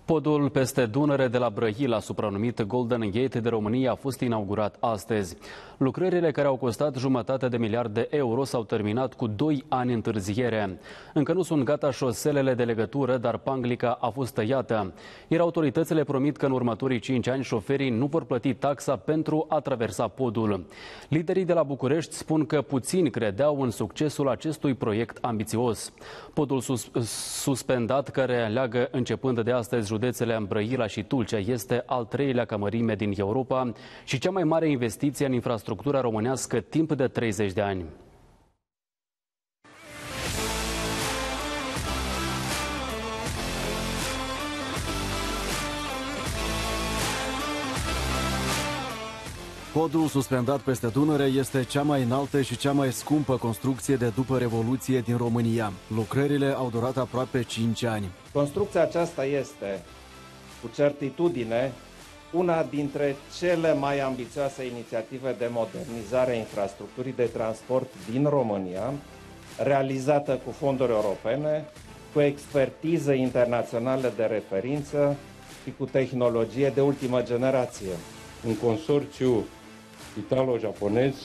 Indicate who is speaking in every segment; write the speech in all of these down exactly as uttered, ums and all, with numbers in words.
Speaker 1: Podul peste Dunăre de la Brăila, supranumit Golden Gate de România, a fost inaugurat astăzi. Lucrările, care au costat jumătate de miliard de euro, s-au terminat cu doi ani întârziere. Încă nu sunt gata șoselele de legătură, dar panglica a fost tăiată. Iar autoritățile promit că în următorii cinci ani șoferii nu vor plăti taxa pentru a traversa podul. Liderii de la București spun că puțini credeau în succesul acestui proiect ambițios. Podul sus suspendat, care leagă începând de astăzi județele Brăila și Tulcea, este al treilea ca mărime din Europa și cea mai mare investiție în infrastructura românească timp de treizeci de ani.
Speaker 2: Podul suspendat peste Dunăre este cea mai înaltă și cea mai scumpă construcție de după Revoluție din România. Lucrările au durat aproape cinci ani.
Speaker 3: Construcția aceasta este, cu certitudine, una dintre cele mai ambițioase inițiative de modernizare a infrastructurii de transport din România, realizată cu fonduri europene, cu expertiză internațională de referință și cu tehnologie de ultimă generație.
Speaker 4: Un consorțiu italo-japonez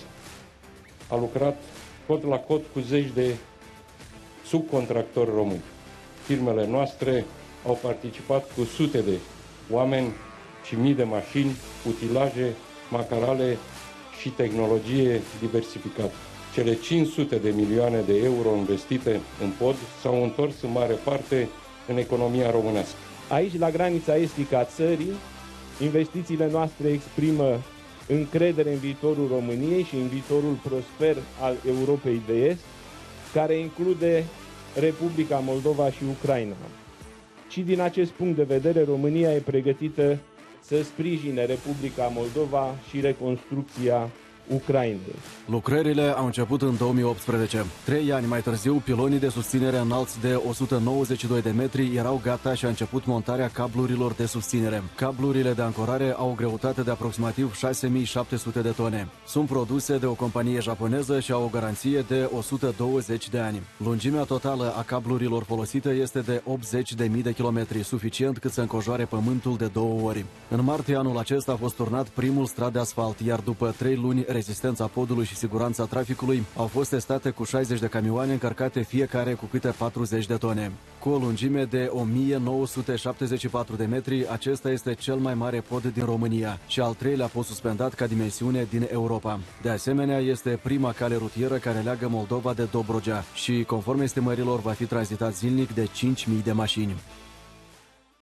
Speaker 4: a lucrat cot la cot cu zeci de subcontractori români. Firmele noastre au participat cu sute de oameni și mii de mașini, utilaje, macarale și tehnologie diversificată. Cele cinci sute de milioane de euro investite în pod s-au întors în mare parte în economia românească.
Speaker 5: Aici, la granița estică a țării, investițiile noastre exprimă încredere în viitorul României și în viitorul prosper al Europei de Est, care include Republica Moldova și Ucraina. Și din acest punct de vedere, România e pregătită să sprijine Republica Moldova și reconstrucția Ucrainei.
Speaker 2: Lucrările au început în două mii optsprezece. Trei ani mai târziu, pilonii de susținere înalți de o sută nouăzeci și doi de metri erau gata și a început montarea cablurilor de susținere. Cablurile de ancorare au o greutate de aproximativ șase mii șapte sute de tone. Sunt produse de o companie japoneză și au o garanție de o sută douăzeci de ani. Lungimea totală a cablurilor folosite este de optzeci de mii de kilometri, suficient cât să încojoare pământul de două ori. În martie anul acesta a fost turnat primul strat de asfalt, iar după trei luni rezistența podului și siguranța traficului au fost testate cu șaizeci de camioane încărcate fiecare cu câte patruzeci de tone. Cu o lungime de o mie nouă sute șaptezeci și patru de metri, acesta este cel mai mare pod din România și al treilea pod suspendat ca dimensiune din Europa. De asemenea, este prima cale rutieră care leagă Moldova de Dobrogea și, conform estimărilor, va fi tranzitat zilnic de cinci mii de mașini.